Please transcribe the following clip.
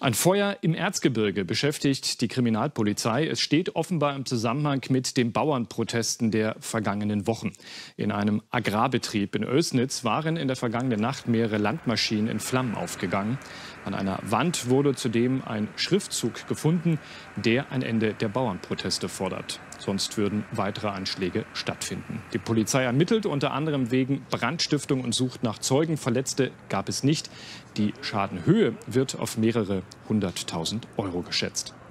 Ein Feuer im Erzgebirge beschäftigt die Kriminalpolizei. Es steht offenbar im Zusammenhang mit den Bauernprotesten der vergangenen Wochen. In einem Agrarbetrieb in Oelsnitz waren in der vergangenen Nacht mehrere Landmaschinen in Flammen aufgegangen. An einer Wand wurde zudem ein Schriftzug gefunden, der ein Ende der Bauernproteste fordert. Sonst würden weitere Anschläge stattfinden. Die Polizei ermittelt unter anderem wegen Brandstiftung und sucht nach Zeugen. Verletzte gab es nicht. Die Schadenhöhe wird auf mehrere 100.000 € geschätzt.